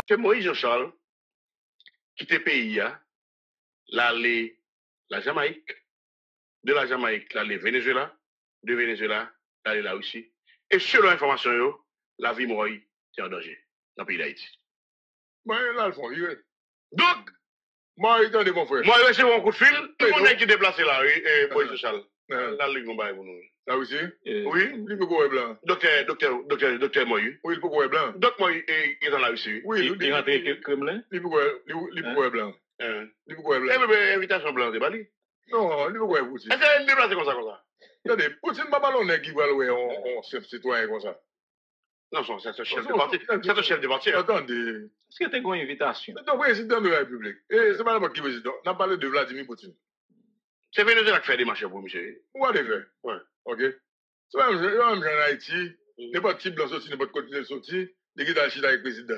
que Moïse Jean-Charles, quitte pays, l'aller la Jamaïque, de la Jamaïque, l'aller Venezuela, de Venezuela, l'aller la Russie. Et selon l'information, la vie Moïse est en danger dans le pays d'Haïti. Moi, là, le fond, Donc, moi, il est mon frère. moi, je vais mon coup de fil, tout le monde qui est déplacé là, Moïse Jean-Charles. Là, le gars, pour nous. Là aussi? Oui. Il peut courir blanc. Docteur Moïse. Oui, il peut courir blanc. Donc, Moïse est dans la Russie. Oui, il est rentré au Kremlin. Il peut courir blanc. Il peut courir blanc. Eh bien, invitation blanche, c'est pas lui. Non, il peut courir Poutine. Est-ce qu'elle est déplacée comme ça? Attendez, Poutine, pas ballon qui va louer un chef citoyen comme ça. Non, c'est un chef de parti. C'est un chef de parti. Attendez. Est-ce que tu as une invitation? C'est un président de la République. Et c'est pas n'importe qui président. On a parlé de Vladimir Poutine. C'est Venezuela qui fait des marchés pour monsieur. Où a-t-il fait? Ouais. Ok. C'est même en Haïti, n'importe qui blanc sorti, n'importe côté sorti, des qui d'achiter avec le président.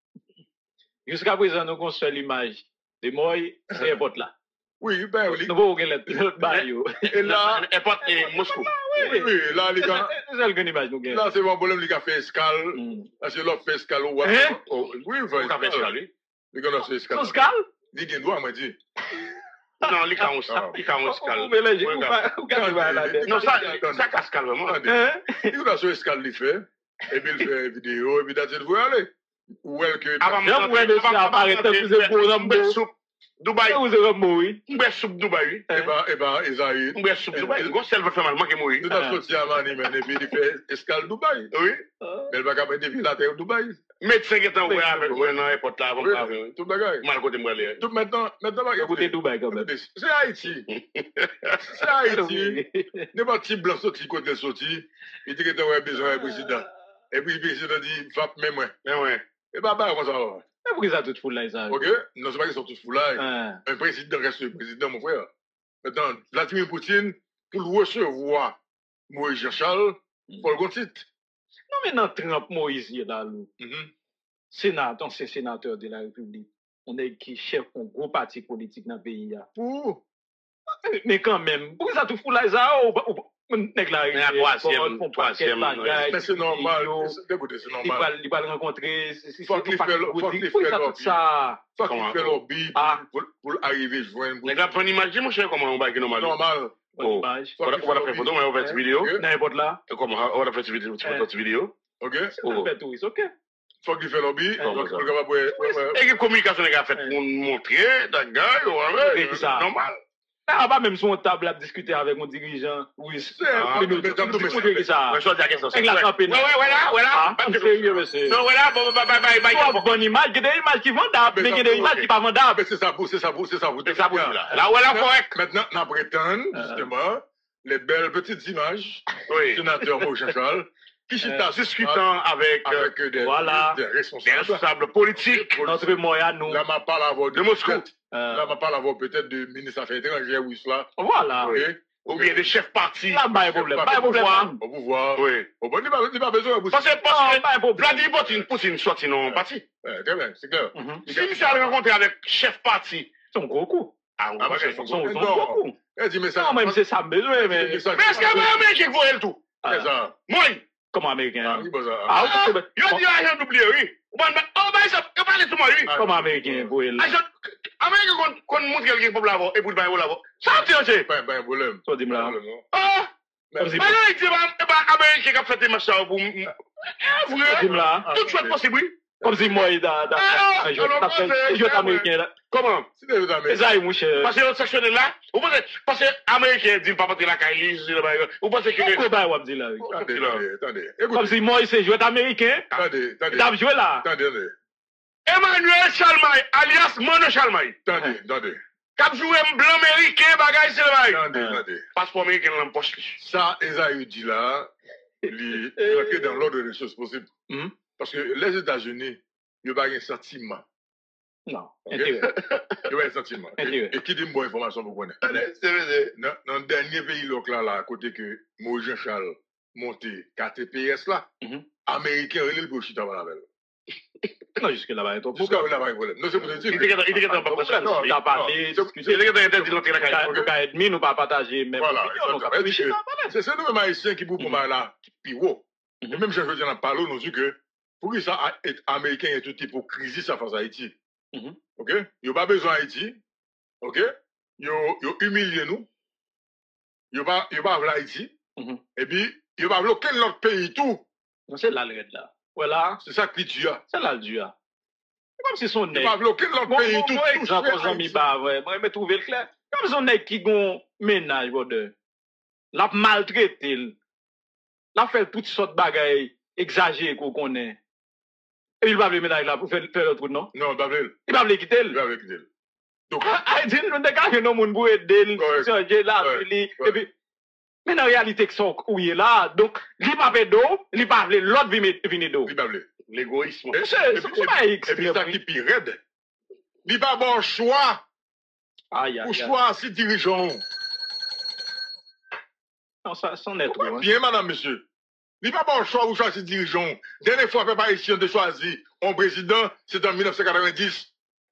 Jusqu'à présent, nous avons seule image de moi, c'est n'importe là. Oui, ben oui. Nous avons l'autre barrio. Et là, et Moscou. Oui, là, les gars. C'est une image, nous là, c'est mon problème, les gars fait escale. Là, c'est l'autre fait escale. Oui, il fait escale, lui. Les gars, fait escale. Son escale? Les gars, doit, moi, dit. Non, les gars, il fait escale. Non, ça casse calmement. Il a sur escale, il fait. Et puis, il fait vidéo, et puis, il vous aller. Ou elle que. Avant de apparaître, vous êtes pour un Dubaï. Vous êtes mourir. M'bè soupe Dubaï. Eh ben, Isaïe. M'bè soupe Dubaï. Gros sel va faire mal, moi qui mourir. Nous avons sorti à Mani, mais et puis il fait escale Dubaï. Oui. Mais elle va capable de la terre Dubaï. Médecin qui est en avec moi dans l'aéroport là, comme ça. Tout bagaille. Mal côté moi aller. Tout maintenant, Écoutez Dubaï quand même. C'est Haïti. C'est Haïti. N'importe qui blanc sorti côté sorti, il dit que tu as besoin d'un président. Et puis le président dit, va même moi. Mais ouais. Et bah, comme ça va. Pourquoi ça tout fou là, ça? Ok, non, c'est pas qu'ils sont tous fous là. Un président reste le président, mon frère. Maintenant, Vladimir Poutine, pour le recevoir Moïse Jean-Charles, il faut le compte. Non, mais dans Trump, Moïse, il est là, sénateur, c'est sénateur de la République. On est qui chef d'un gros parti politique dans le pays. Pour? Mais quand même, pourquoi ça tout fou là, ça? Troisième. Mais c'est normal. Écoutez, c'est normal. Il va le rencontrer. Faut qu'il fait lobby. Faut qu'il fait lobby pour arriver à joindre. Mais là, prendre image, mon cher, comment on va normal. Normal. On va faire photo, mais on va faire vidéo. N'importe là. Comment on va faire vidéo. Ok. Ok. Faut qu'il fait lobby. Et que communication est faite pour montrer, d'accord, normal. Ah, pas même sur une table à discuter avec mon dirigeant. Oui, c'est ça. Ouais, sérieux, monsieur. Non, voilà, bonne image, il y a des images qui vendables, mais il y a des images qui pas vendables. C'est ça. Là, voilà, correct. Maintenant, on prétend, justement, les belles petites images, sénateur Moïse Jean-Charles, qui sont discutant avec des responsables politiques. Notre moyen, nous. Là, on parle de Moscou. Là, on parle peut-être de ministre Affaires étrangères, oui, cela. Voilà. Ou bien des chefs partis. Là, pas de problème. Au pouvoir. Oui. Au bon, il n'y a pas besoin de parce que Vladimir Poutine sorti dans le parti. Très bien, c'est clair. Si Michel a rencontré avec chef parti, c'est un gros coup. Ah, c'est un gros coup. Non, même c'est ça besoin, mais. Mais est-ce qu'il y a un américain qui voit le tout? C'est ça. Moi. Comment américain? Il dit agent doublé, oui. Il parle tout moi, oui. Comment américain pour elle? Américain qu'on montre quelqu'un pour l'avoir et pour le bailler pour l'avoir. Ça, c'est pas un problème. Ça, dis-moi. Ah! Mais non, il dit américain qui a fait des machins pour. Dis-moi. Tout chose possible, oui. Comme si moi, il est américain là. Comment? C'est ça, mon cher. Parce que l'autre sectionnaire là, vous pensez, parce que l'américain dit pas la caille, vous pensez que. Pourquoi vous dire là? Attendez. Comme si moi, il s'est joué américain. Attendez. Il a joué là. Attendez. Emmanuel Chalmay, alias Mono Chalmay. Attendez. Cap joué un blanc américain, bagaille, c'est le Attendez. Passeport américain dans la poche. Ça, Esaïe dit là, il est dans l'ordre des choses possibles. Parce que les États-Unis, il n'y a pas un sentiment. Non, intérêt. Il n'y a pas un sentiment. Et qui dit une bonne information pour connaître? C'est vrai. Dans le dernier pays là, à côté que Moïse Jean-Charles monté KTPS là, Américain, il est le bullshit avant la belle. Non, jusque là-bas, il y a Jusque là-bas, il y a un problème. Non, c'est pour te dire. Il était dans pas non, il a parlé. Il était interdit d'entrer la caille. Nous ne pas partager même. Voilà, c'est nous-mêmes haïtiens qui vous pour là, puis wow. Et même si je veux dire, on parle, nous dit que Pour que ça, Américain est tout hypocrisie ça face à Haïti. Mhm. OK? Ils n'ont pas besoin d'Haïti. OK? Ils ont humilié nous. Ils n'ont pas Haïti. Mhm. Et puis, ils n'ont pas bloqué notre pays tout. C'est là le là. Voilà. C'est ça qui tue. C'est là le Dieu. Comme si son Ils nez. n'ont pas bloqué notre pays tout. Moi, exemple, j'en mis pas vrai. Moi, je trouve le clair. Comme son nez qui gon ménage, de. L'a maltraité. L'a fait toutes sortes de bagailles exagérées qu'on connaît. Et il va le ménage là pour faire le truc, non? Non, il va Il va le quitter. Il va quitter. Donc, Haïti, nous avons des gens qui ont aider, changer là, et puis, mais dans la réalité, où il est là, donc, il va pas d'eau, il va pas l'autre venir d'eau. il va L'égoïsme. C'est pas Et puis, ça qui pire raide. Il va bon choix pour choix si dirigeant. Non, ça n'est trop. Bien, madame, monsieur. Il va bon choix pour choisir dirigeant. Dernière fois, peuple haïtien de choisir un président, c'était en 1990.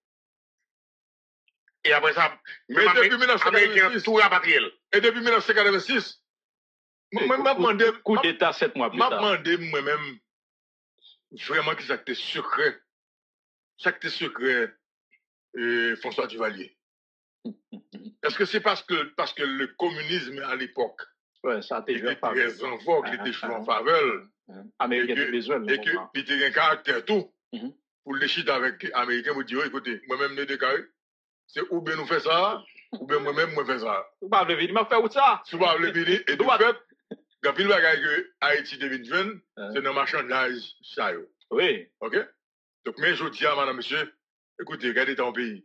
Et après ça, même depuis 1986, tout rapatrié. Et depuis 1986, coup d'état 7 mois plus tard. Je demandé moi-même vraiment que ça était secret. Ça était secret, François Duvalier. Est-ce que c'est parce que le communisme à l'époque ça a été était très en vogue, il était joué en faveur. Américain de besoin. Et qu'il était un caractère tout. Pour les chiter avec les Américains, vous dire, écoutez, moi-même, les décarré. C'est ou bien nous fait ça, ou bien moi-même, moi fais ça. Vous pas le venir, m'a fait où ça? Si vous pas le venir, et de fait, quand il va que Haïti devient jeune, c'est dans marchandage, ça yo. Oui. OK? Donc, mais je dis à madame, monsieur, écoutez, regardez ton pays.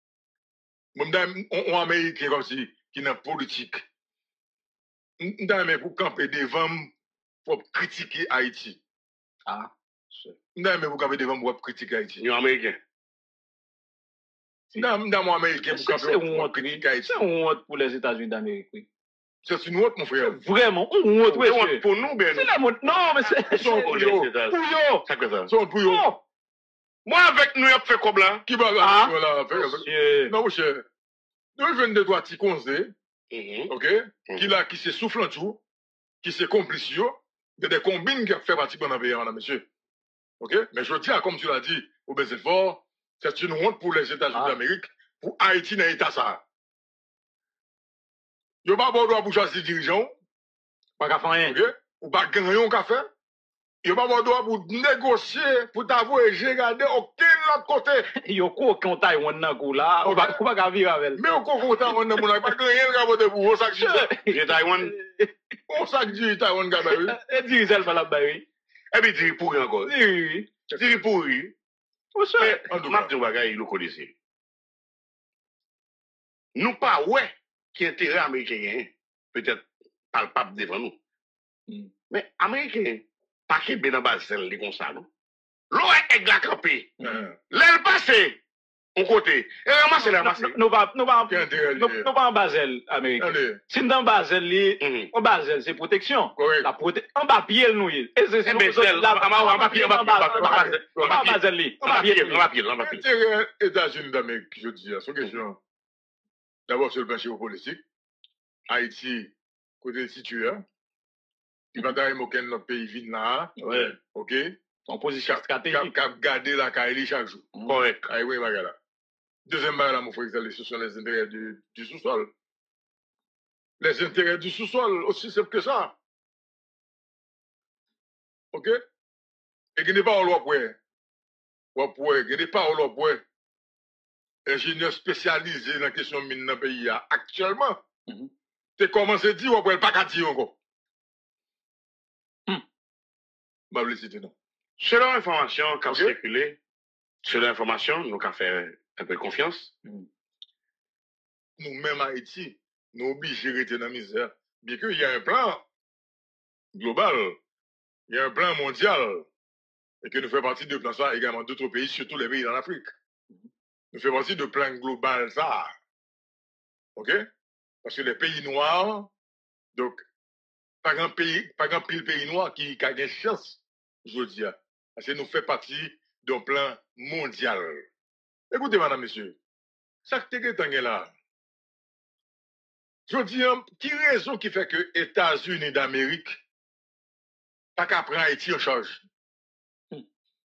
On Américain comme si, qui n'a politique. On pour camper devant, pour critiquer Haïti. Ah. On pour camper devant, pour critiquer Haïti. Nous Américains. Dans mon Américain, pour c'est une honte pour les États-Unis d'Amérique. Oui. C'est une honte, mon frère. Vraiment, une honte, oui. Pour nous, bien. C'est la honte. Non, mais c'est pour yo. Ça que ça. C'est pour yo. Moi, avec nous, on fait comme là. Qui va là faire? Non, mon cher. Nous venons de droit conseil, OK? Qui se souffle en tout, qui se complice, de des combines qui fait partie de notre pays, madame, monsieur. OK? Mais je dis, comme tu l'as dit, au Bézéfort, c'est une honte pour les États-Unis d'Amérique, pour Haïti dans l'État ça. Il n'y a pas de droit pour choisir dirigeant. Pas qu'à faire rien. OK? Ou pas gagner un café. Il n'y a pas de droit pour négocier, pour t'avouer, j'ai regardé aucun autre côté. Il y a aucun Taïwan dans le là. On va pas vivre avec. Mais aucun Taïwan dans le là. Pas gagner un café pour ça. J'ai Taïwan. On ça que dit Taïwan, oui. Et dirigeant pas là-bas, oui. Et puis, dire pourri encore. Oui. Dire pourri. Mais, on doit dire bagaille, il connaissait. Nous pas, ouais, qui intérêt américain, peut-être palpable devant nous. Mais américain, pas qu'il bien dans Basel, les comme ça, non? L'eau est la campée. L'aile passée, on côté. Et ramassez la masse. Nous pas en Basel, américain. Si dans Basel, en Basel, c'est protection. La protection. En bas, pied, nous. Et c'est en Basel, États-Unis d'Amérique, je dis, c'est une question. D'abord, sur le plan géopolitique, Haïti, côté situé, il va d'ailleurs moquer notre pays vide là. OK? En position stratégique. Cap garder la Kaili chaque jour. Correct. Ah oui, magala. Deuxième bail là, mon frère, ce sont les intérêts du sous-sol. Les intérêts du sous-sol, aussi simple que ça. OK? Et qu'il n'est pas en loi pour qu'il n'est pas en loi pour ingénieur spécialisé dans la question de mine dans le pays actuellement. Tu commences à dire, ou pas qu'à dire encore. Bah, vous le non. Selon l'information qui a circulé, selon l'information, nous avons fait un peu confiance. Nous-mêmes, Haïti, nous obligés de rester dans la misère. Bien qu'il y a un plan global, il y a un plan mondial, et que nous faisons partie de plan ça également d'autres pays, surtout les pays dans l'Afrique. Nous faisons partie de plan global ça. OK? Parce que les pays noirs, donc, pas grand pile pays noir qui a une chance, je veux dire. Parce que nous faisons partie d'un plan mondial. Écoutez, madame, monsieur, ça que tu es là. Je dis, qui raison qui fait que États-Unis d'Amérique pas qu'à prendre Haïti en charge?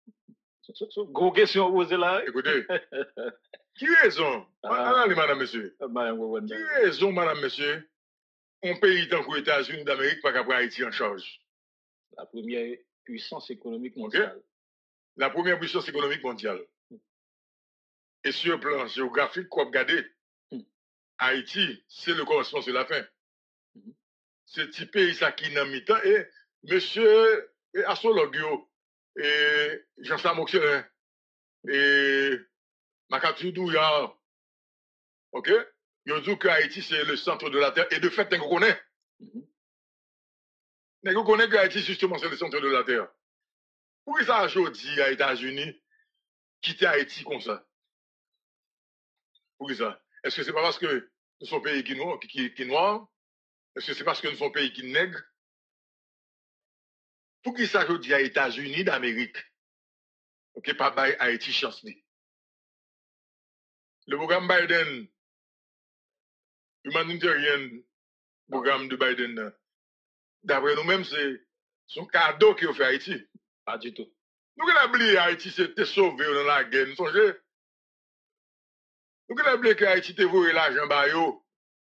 Gros question posée là. Écoutez, qui raison, allez, madame, monsieur, qui raison, madame, monsieur, un pays tant que les États-Unis d'Amérique pas qu'après Haïti en charge? La première puissance économique mondiale. Okay? La première puissance économique mondiale. Et sur le plan géographique, qu'on regarde, Haïti, c'est le commencement, c'est la fin. C'est petit pays ça qui n'a mi-temps. Et monsieur Assologio, et Jean-Sam Oxelin, et Makatou Douya, ok? Ils dit que Haïti, c'est le centre de la terre. Et de fait, on connaît. On connaît que Haïti, justement, c'est le centre de la terre. Pourquoi ça, aujourd'hui, à États-Unis, quitter Haïti comme ça? Pourquoi ça? Est-ce que c'est pas parce que nous sommes pays qui noirs? Est-ce que c'est parce que nous sommes pays qui nègres? Pourquoi ça, aujourd'hui, à États-Unis d'Amérique? Ok, pas by Haïti chance. Le programme Biden, humanitarian programme de Biden, d'après nous-mêmes, c'est son cadeau qu'il a fait à Haïti. Pas du tout. Nous avons oublié Haïti c'était sauvé dans la guerre. Nous songez? Nous avons oublié que Haïti était voué l'argent par eux.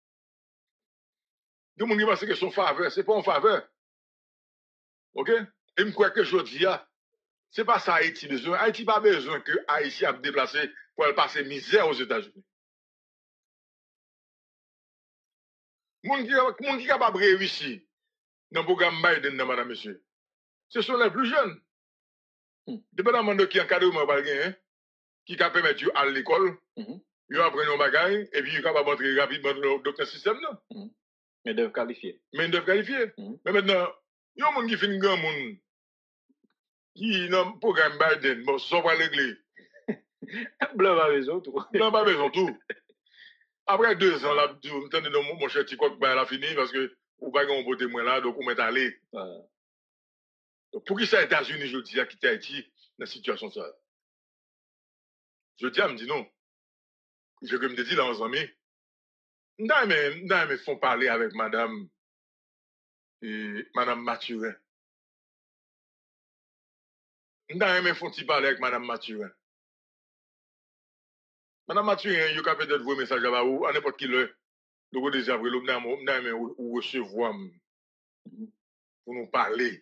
Nous avons pensé que son faveur, ce n'est pas en faveur. Ok? Et je crois que je dis, ce n'est pas ça Haïti besoin. Haïti n'a pas besoin que Haïti a déplacé pour aller passer misère aux États-Unis. Moun qui est capable de réussir dans le programme Biden, madame, monsieur, ce sont les plus jeunes. Dépendamment de qui encadrement va gagner, qui peut permettre à l'école, ils apprennent un bagage, et puis ils sont capables d'entrer rapidement dans le système. Mais ils doivent qualifier. Mais maintenant, il y a un monde qui fait un grand monde qui est dans le programme Biden, bon, ça va régler. Blanc pas besoin tout. Blanc pas besoin tout. Après 2 ans, là, mon cher Tikok, il a fini parce que ou pas qu'on vote moins là, donc on met aller. Donc, pour qui ça, États-Unis, je dis, à quitter Haïti, dans la situation ça? Je dis, me dit non. Je me dis là, en amis, nous font parler avec madame Mathurin. Nous font parler avec madame Mathurin. Madame Mathurin, vous avez peut-être vos messages à vous, à n'importe qui le déjà après, nous recevoir pour nous parler.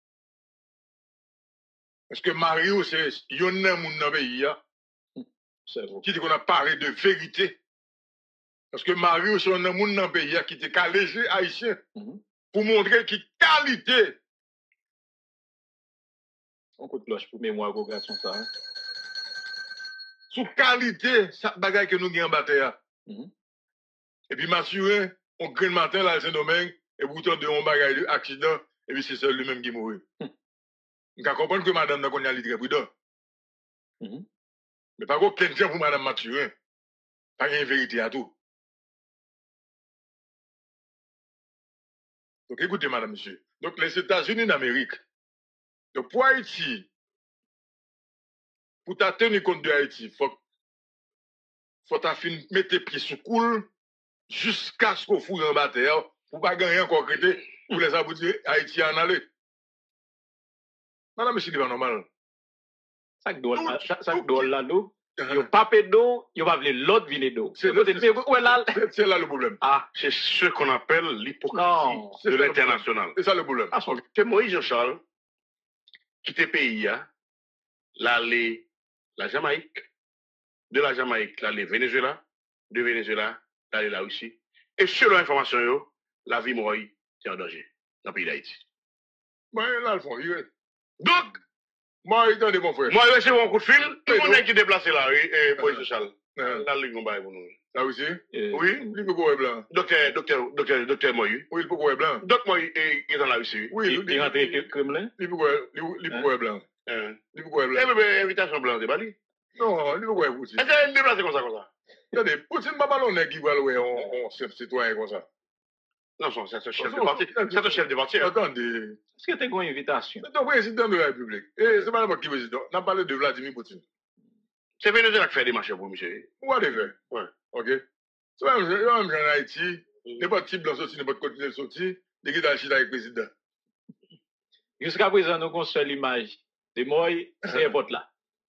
Parce que Mario, c'est un monde dans le pays qui dit qu'on a parlé de vérité. Parce que Mario, c'est un monde dans le pays qui était calégé haïtien pour montrer qu'il qualité. On coup de cloche pour mémoire progression ça. Sous qualité, ça bagaille que nous gagnons en bataille. Et puis Mathurin, on crée le matin là, Saint-Domingue, et vous de un bagaille d'accident, et puis c'est seul lui-même qui mourit. Vous comprenez que madame n'a pas très prudent. Mais pas aucun temps pour madame Mathurin. Pas une vérité à tout. Donc écoutez, madame, monsieur. Donc les États-Unis d'Amérique, donc pour Haïti, pour tenir compte de Haïti, il faut mettre tes pieds sous coule jusqu'à ce qu'on fout en bataille pour pas gagner encore crédit pour les aboutir Haïti en aller. Madame, monsieur, c'est pas normal. Ça doit là, d'eau. Yo pas d'eau, yo pas voulu l'autre viner d'eau. C'est là le problème. Ah, c'est ce qu'on appelle l'hypocrisie de l'international. C'est ça le problème. Parce que Moïse Jean-Charles, qui était pays, l'aller la Jamaïque, de la Jamaïque, l'aller Venezuela, de Venezuela, l'aller la Russie. Et selon l'information, la vie Moïse est en danger dans le pays d'Haïti. Mais là, ils font virer. Donc, moi, il donne des bons frères. Moi, je un coup de fil. Tout le monde qui est déplacé là, Moïse Jean-Charles. Là, il y a pour nous. Là aussi? Oui. Il peut courir blanc. Docteur Moïse. Oui, il peut courir blanc. Docteur Moïse est dans la Russie. Oui, il rentre au Kremlin. Il peut courir blanc. Il peut courir blanc. Eh bien, invitation blanche, c'est pas lui. Non, il peut courir Poutine. Est-ce qu'il est déplacé comme ça? Attendez, Poutine pas ballonné qui va louer un citoyen comme ça. Non, c'est un chef de parti. C'est un chef de parti. Attendez. Est-ce que tu as une invitation? C'est un président de la République. Et c'est pas n'importe qui président. On a parlé de Vladimir Poutine. C'est Venezuela qui fait des marchés pour monsieur. Où est-ce fait? Ouais. Ok. C'est même en Haïti. N'importe qui blanc sorti, n'importe côté sorti. Dès qu'il a acheté avec le président. Jusqu'à présent, nous construisons l'image de Moïse, c'est un vote là.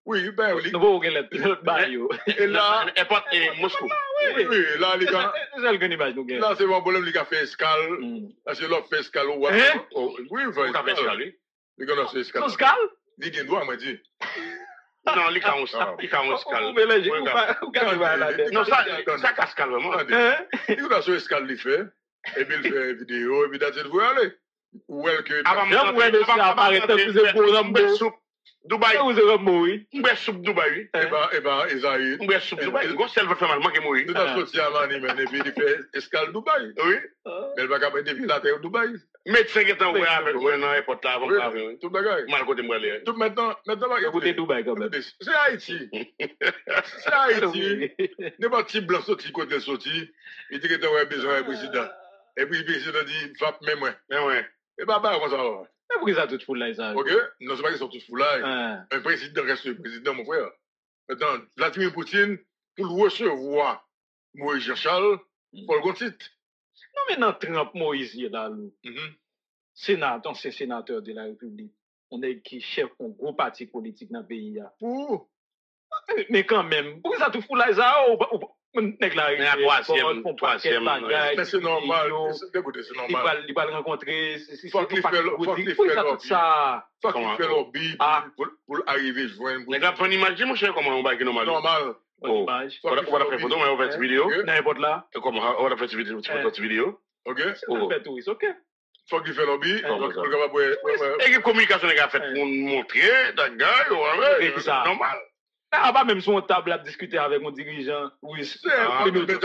Oui, ben oui. Nous pouvons gagner le bail. Et là, Et Moscou. oui, là, les gars, C'est une image nous gagnons. là, c'est mon problème, les gars fait escale. Parce que l'autre fait escale au Hein? Oui, il Vous fait avez escale. escalé. Les gars, c'est escale. Son scal? Les gars, doit, m'a dit. Non, les camps Ah. escale. Vous mélangez, vous gardez la tête. Non, ça casse calmement. Attendez. Il a sur escale, il fait. Et puis il fait vidéo, et puis d'ailleurs, vous allez. Ou elle que. J'aime ouais, monsieur, apparaître, vous êtes beau, Rambo. Dubaï. Vous êtes Rambo. Mbe soupe Dubaï. Eh ben, Esaïe. Mbe soupe Dubaï. Gros sel va faire mal, moi qui mourir. Nous avons sorti à Mani, mais et puis il fait escale Dubaï. Oui. Mais elle va quand même depuis la terre Dubaï. Médecin qui est en ouais avec moi dans l'aéroport là avant de parler. Tout bagaille. Mal côté moi aller. Tout maintenant, Écoutez Dubaï quand même. c'est Haïti. C'est Haïti. N'importe qui blanc sorti côté sorti, il dit que tu as besoin d'un président. Et puis le président dit, va même moi. Mais ouais. Et bah, comme ça va. Pourquoi ça tout fout là, ça? Ok? Non, c'est pas qu'ils sont tous fous là. Un président reste le président, mon frère. Maintenant, Vladimir Poutine, pour le recevoir Moïse Jean-Charles, pour le titre. Non, mais dans Trump, Moïse, il est là, sénateur, c'est sénateur de la République. On est qui chef d'un gros parti politique dans le pays. Pour. Mais quand même, pourquoi ça tout fout là, ça? Mais la troisième. Mais c'est normal. Écoutez, c'est normal. Il va le rencontrer. Faut qu'il fait ça. Faut qu'il fait lobby pour arriver joindre. Mais quand on imagine, mon cher, comment on va normal. Normal. On va faire photo, mais on va faire vidéo. N'importe là. Comment on va faire vidéo. Ok? On fait tout, ok? Faut qu'il fait lobby. Et que communication est faite pour montrer, d'accord, c'est normal. Ah, pas même sur une table à discuter avec mon dirigeant. Oui, c'est ça. Ouais, voilà.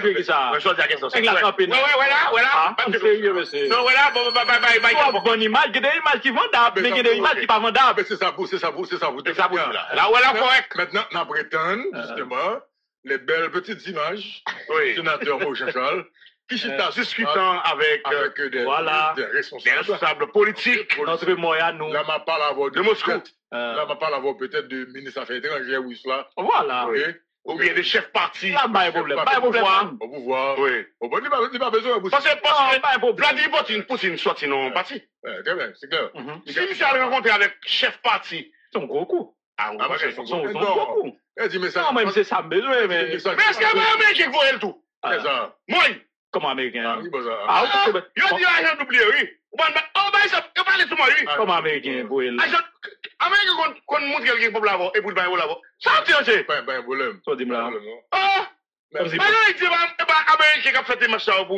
Sérieux, monsieur. Non, voilà, bonne image, il y a des images qui vendables, mais il y a des images qui pas vendables. C'est ça, c'est ça. Là, voilà, correct. Maintenant, on prétend, justement, les belles petites images, sénateur Moïse Jean-Charles, qui discutant avec des responsables politiques. Notre moyen, nous. Là, on parle de Moscou. Là, on parle peut-être de ministre Affaires étrangères ou cela. Voilà. Ou bien des chefs partis. Là, pas de problème. Pas de problème. Au pouvoir. Oui. Au bon, il n'y a pas besoin de parce que Vladimir Poutine sorti non parti. Très bien, c'est clair. Si Michel a rencontré avec chef parti. C'est un gros coup. Ah, c'est un gros coup. Non, même c'est ça besoin, mais. Mais est-ce qu'il y a un américain qui voit le tout? C'est ça. Moi. Comment américain? Ah, oui. Il a dit agent d'oublier, oui. Oh, ben, ça, il parle de moi, oui. Comment américain, pour elle? Américain, qu'on montre quelqu'un pour l'avoir, et pour le bailler, pour l'avoir. Ça, c'est pas un problème. Toi, dis-moi là. Ah! Mais non, il dit, américain qui a fait des machins pour.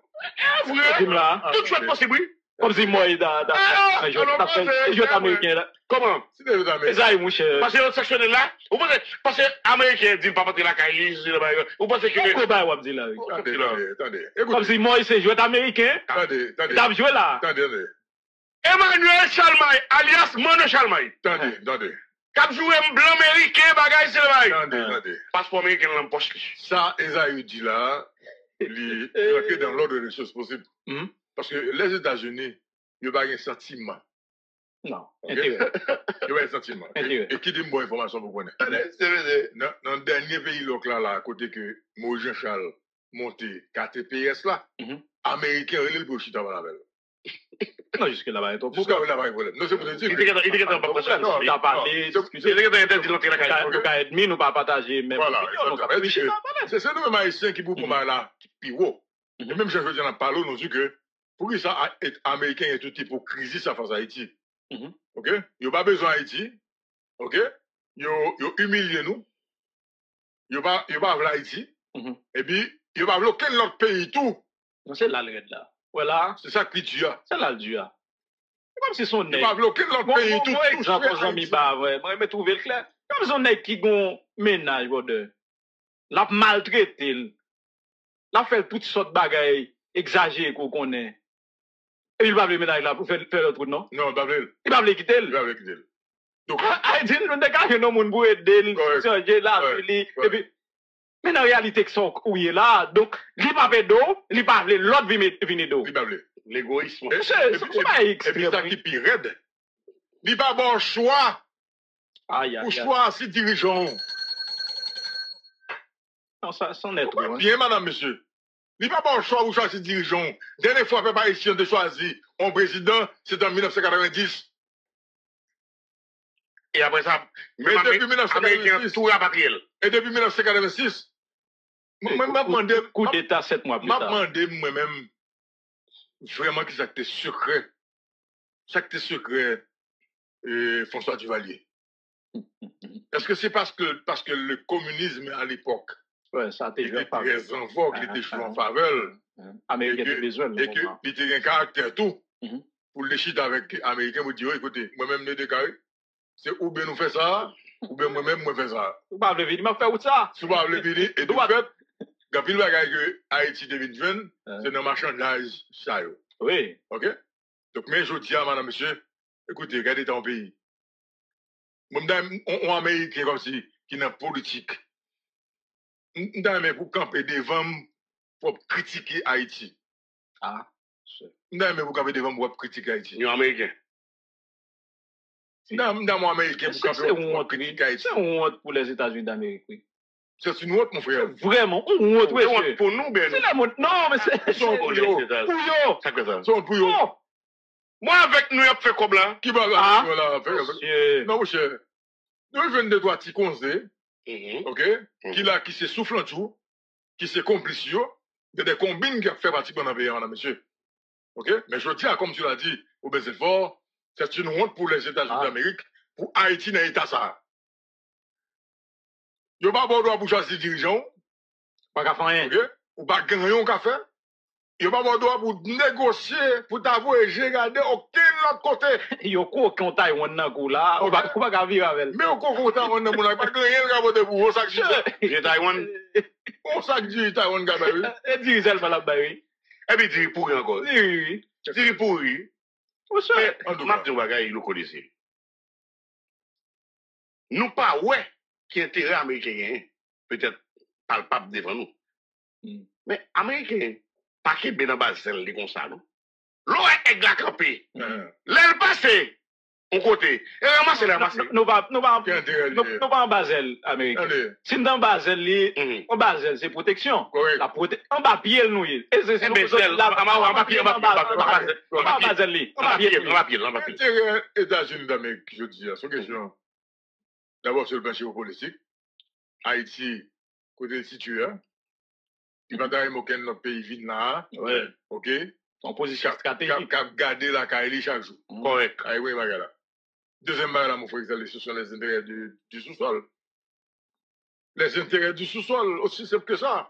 Dis-moi là. Tout de suite possible, oui. Comme si moi, il a je américain là. Comment? C'est ça, mon cher. Parce que l'autre sectionnaire là, vous pensez, parce que l'américain dit pas partir la caille, vous pensez que. Comment on dit là? Attendez. Comme si moi, il s'est joué américain. Attendez. T'as joué là. Attendez. Emmanuel Chalmay, alias Mano Chalmay. Attendez. Cap joué un blanc américain, bagaille, c'est le bail. Attendez. Passeport américain dans la poche. Ça, Esaïe dit là, il est dans l'ordre des choses possibles. Parce que les États-Unis, il n'y a pas un sentiment. Non. Il n'y a pas un sentiment. Et qui dit une bonne information pour connaître? Dans le dernier pays local là, à côté que Moïse Jean-Charles monté KTPS là, Américain, il est le bouchit avant la belle. Non, jusque là-bas, il y a Jusqu'à là-bas, il y a un problème. Non, c'est pour te dire. Il était dans pas prochain. On a parlé, discuté. Il était interdit d'entrer la caille. Le cas ennemi, nous pas partager même. Voilà. C'est nous-mêmes haïtiens qui vous pour là, puis wow. Et même Jean-José en parle, nous dit que pour que ça être américain et tout hypocrisie ça face à Haïti. OK? Il n'y a pas besoin d'Haïti. OK? Il y a humilié nous. Il n'y a pas Haïti. Et puis, il n'y a pas aucun autre pays tout. C'est là le red là. Voilà. C'est ça que tu as. C'est là le Dieu. C'est comme si son nez. Il n'y a pas aucun autre pays tout. Moi, exemple, j'en pas vrai. Moi, je me trouve clair. Comme son nez qui gon ménage, de. L'a maltraité. L'a fait toutes sortes de bagailles exagérées qu'on connaît. Et il va le ménage là pour faire le truc, non? Non, il va le quitter. Il va le quitter. Donc, Haïti, nous ne pouvons pas nous aider, changer là, et puis, mais en réalité, où il est là, donc, il va pas d'eau, il va pas l'autre venir d'eau. Il va pas l'égoïsme. C'est pas extrême. Et puis ça qui pire raide. Il va bon choix. Pour choix si dirigeant. Non, ça est trop. Bien, madame, monsieur. Il va bon choix pour choisir dirigeant. Dernière fois, peuple haïtien de choisir un président, c'est en 1990. Et après ça, Mais même depuis Américain 1986, tout rapatrié. et depuis 1986, moi, m'a demandé, Coup d'État 7 mois plus m'a tard. demandé moi-même vraiment qui ça était secret. Ça était secret, François Duvalier. Est-ce que c'est parce que le communisme à l'époque Ouais, ça a été joué était en faveur. très en vogue, il était joué en faveur, Américain et de besoin. et que il était un caractère tout, Mhm. pour les chiter avec les Américains, vous dire, écoutez, moi-même, les déclaré, c'est ou bien nous fait ça, ou bien moi-même, moi fais ça. Vous parlez de m'a fait où ça? Si vous avez venir, et de Droite. fait, quand il va que Haïti devient jeune, c'est dans le marchandage, ça, yo. Oui. OK? Donc, mais je dis à madame, monsieur, écoutez, regardez ton pays. Moi, on Américain comme si, qui n'a politique. Mais pour camper devant, pour critiquer Haïti. Ah. Mais pour camper devant, pour critiquer Haïti. Nous Américains. Dans mon Américain, pour C'est camper une pour honte, critiquer Haïti. c'est une honte pour les États-Unis d'Amérique, oui. C'est une honte, mon frère. Vraiment, une honte, C'est oui. honte pour nous, ben. C'est la honte. Non, mais c'est Ils sont pour yo. pour yo. Ça que ça. Ils sont pour yo. Oh, Moi, avec nous, on fait comme là. Qui va Ah. là faire? monsieur. Non, mon cher. Nous venons de toi, Tikonze, Mhm. OK? Qui se souffle en tout, qui se complice yo, de des combines qui a fait partie de notre pays, madame, monsieur. OK? Mais je dis, comme tu l'as dit, au Bézéfort, c'est une honte pour les États-Unis Ah. d'Amérique, pour Haïti dans l'État ça. Yo pas bon droit pour choisir dirigeant, Pas qu'à faire rien. OK? Ou pas gagner un café. Yo pas bon droit pour négocier, pour t'avouer, j'ai regardé aucun autre côté. Yo ko kon Taïwan nan kou là, on va pas vivre avec. Mais au content, on n'a pas gagné le capote pour on sac J'ai Taïwan. on sac du Taïwan gabarit. Et dirigeant va la bailler. Et puis, tu pourri encore. Oui. Tu pourri. Monsieur. Mais, En tout m'a cas. dit, bagay, il le connaissait. Nous pas, ouais, qui intérêt américain, peut-être palpable devant nous. Mm. Mais américain, pas qu'il ben dans Basel, les comme ça, non? L'eau est la campé. L'aile passé, on côté. Et ramassez, ramassez. Nous pas Quel intérêt, nous pas en Basel américain. Allez, Si dans Basel li Mhm. en Basel c'est protection. correct. La en papier nous y. Et c'est Eh ben, c'est la en papier, en Basel li. En papier. Intérêt États-Unis d'Amérique, je dis, c'est une question. D'abord, sur le plan géopolitique, Haïti, côté situé, il va d'ailleurs aucun notre pays vide là, Ouais. OK? En position stratégique. Cap garder la Kaili chaque jour. Correct. Ah oui, Magala. Deuxième bagarre, mon frère, ce sont les intérêts du sous-sol. Les intérêts du sous-sol, aussi simple que ça.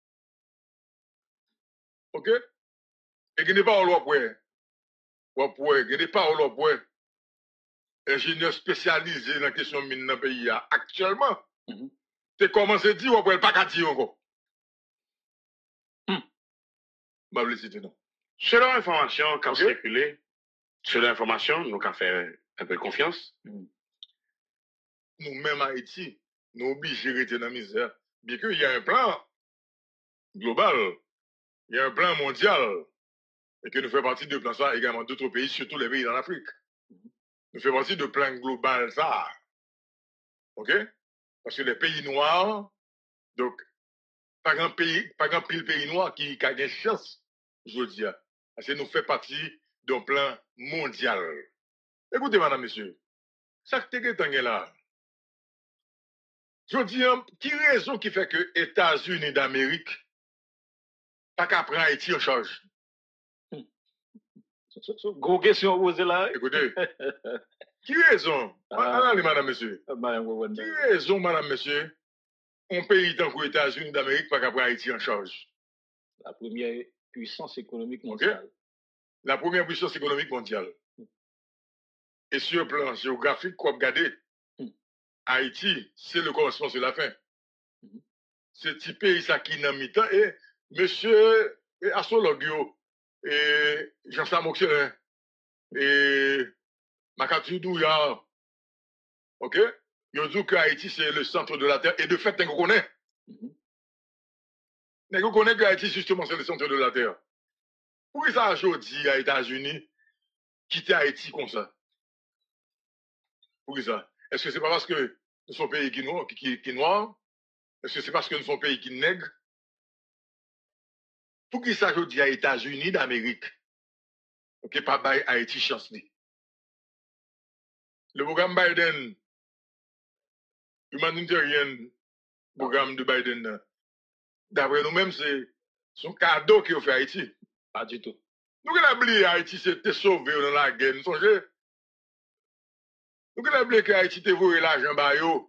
OK? Et qu'il n'est pas au loi pour qu'il n'est pas au loi pour ingénieur spécialisé dans la question de mine dans le pays actuellement. Mhm. Tu commences à dire, ou pas qu'à dire encore. Bah, vous citer, non. Selon l'information qu'a Ok. circulé, selon l'information, nous avons fait un peu confiance. Nous-mêmes, Haïti, nous obligés de rester dans la misère. Bien qu'il y a un plan global, il y a un plan mondial, et que nous faisons partie de plan ça également d'autres pays, surtout les pays dans l'Afrique. Nous faisons partie de plan global ça. OK? Parce que les pays noirs, donc, pas grand pile pays noir qui a une chance, je veux dire. Parce que nous faisons partie d'un plan mondial. Écoutez, madame, monsieur, ça que tu es là. Je dis, qui raison qui fait que États-Unis d'Amérique pas qu'à prendre Haïti en charge? Gros question posée là. Écoutez, qui raison? Allez, madame, monsieur. Qui raison, madame, monsieur? Un pays tant que les États-Unis d'Amérique pas qu'à prendre Haïti en charge? La première puissance économique mondiale. La première puissance économique mondiale. Et sur le plan géographique, quoi regarder, Haïti, c'est le commencement, c'est la fin. Ce petit pays, ça qui n'a mi-temps, et monsieur Astrologio, et Jean-Sam Moxelin, et Makatu Douya, ok? Ils disent que Haïti, c'est le centre de la Terre, et de fait, on connaît. On connaît que Haïti, justement, c'est le centre de la Terre. Pourquoi ça, aujourd'hui, à États-Unis, quitter Haïti comme ça? Pourquoi ça? Est-ce que c'est pas parce que nous sommes pays qui noirs? Est-ce que c'est parce que nous sommes pays qui nègres? Pourquoi ça, aujourd'hui, à États-Unis d'Amérique? Ok, pas by Haïti chance. Le programme Biden, humanitarian programme de Biden, d'après nous-mêmes, c'est son cadeau qu'il a fait à Haïti. Pas du tout. Nous avons oublié Haïti c'était sauvé dans la guerre, nous songez. Nous avons oublié que Haïti était volé l'argent par eux.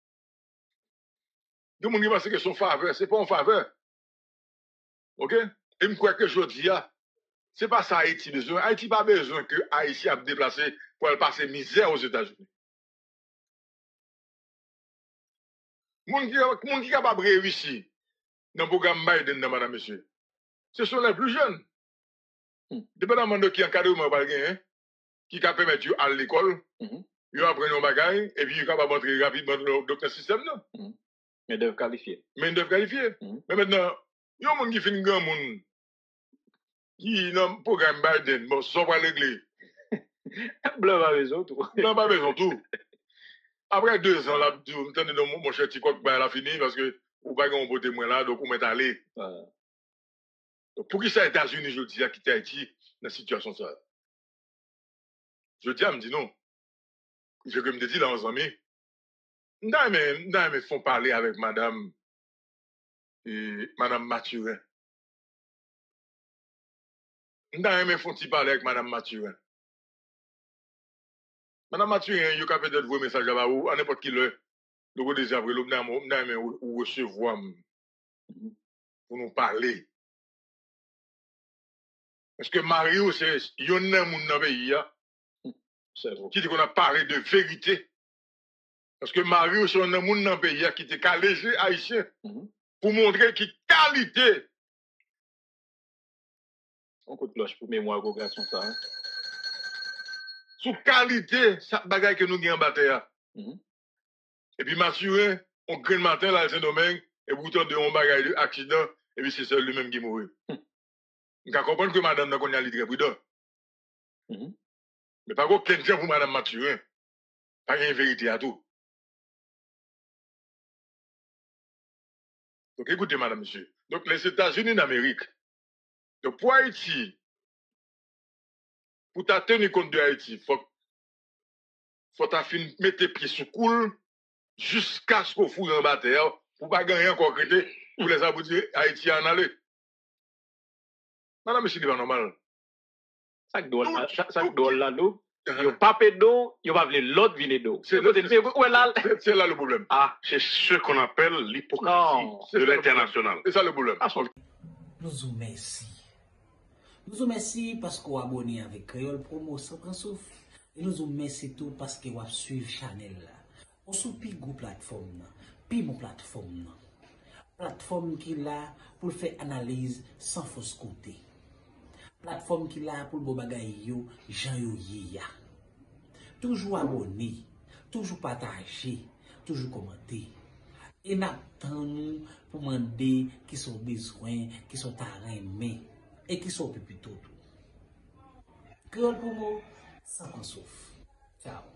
Tout le monde pense que son faveur, c'est pas en faveur. OK? Et je crois que je dis, c'est pas ça Haïti besoin. Haïti pas besoin que Haïti a déplacé pour aller passer misère aux États-Unis. Moun qui est capable de réussir dans le programme Biden, madame, monsieur, ce sont les plus jeunes. Dépendamment de qui encadrement pas gagner, qui peut permettre à l'école, ils apprennent un bagage, et puis ils sont capables d'entrer rapidement dans le système. Mais doivent qualifier. Mais ils doivent qualifier. Mais maintenant, il y a un monde qui fait un grand monde, qui dans le programme Biden, bon, ça va régler. Blanc pas besoin tout. Blanc pas besoin tout. Après 2 ans, là, mon cher Tikok, il a fini parce que ou pas qu'on vote moins là, donc on met allé. Donc pour qui ça, États-Unis, je dis, a quitté Haïti dans cette situation ça? Je dis, me dit non. Je me dis là, en amis, nous font parler avec madame Mathurin. Nous font parler avec madame Mathurin. Madame Mathurin, vous pouvez peut-être vous message à vous, à n'importe qui le. Donc, déjà, vous recevoir pour nous parler. Parce que Mario, c'est un homme dans le pays qui dit qu'on a parlé de vérité. Parce que Mario, c'est un homme dans le pays qui était calégé haïtien pour montrer qu'il qualité. On coup de cloche pour mémoire progression ça. Sous qualité, ça bagaille que nous gagnons en bataille. Et puis Mathurin, on crée le matin là, Saint-Domingue, et vous tentez un bagaille d'accident, et puis c'est seul lui-même qui mourit. On comprend que madame n'a pas très prudent. Mais pas aucun temps pour madame Mathurin. Pas une vérité à tout. Donc écoutez, madame, monsieur. Donc les États-Unis d'Amérique, donc pour Haïti, pour tenir compte de Haïti, faut mettre pied sous coule jusqu'à ce qu'on fout en bataille pour pas gagner encore crédit pour les aboutir Haïti en aller. Madame, monsieur, c'est pas normal. Ça doit là, nous. Yo pas d'eau, yo pas l'autre vine d'eau. C'est là le problème. Ah, c'est ce qu'on appelle l'hypocrisie de l'international. C'est ça le problème. Nous vous remercions. Nous vous remercions parce que vous abonnez avec Créole Promo sans prendre souffle. Et nous vous remercions tout parce que vous suivez Chanel. On sous pi gros plateforme, pi mon plateforme. Plateforme qui là pour faire analyse sans fausse côté. Plateforme qui là pour le bagay yo, Jean yo ya. Toujours abonné, toujours partagé, toujours commenté. Et n'attendons pour demander qui sont besoin, qui sont aimés et qui sont plutôt tout. Créole Promo, sans qu'on souffre. Ciao.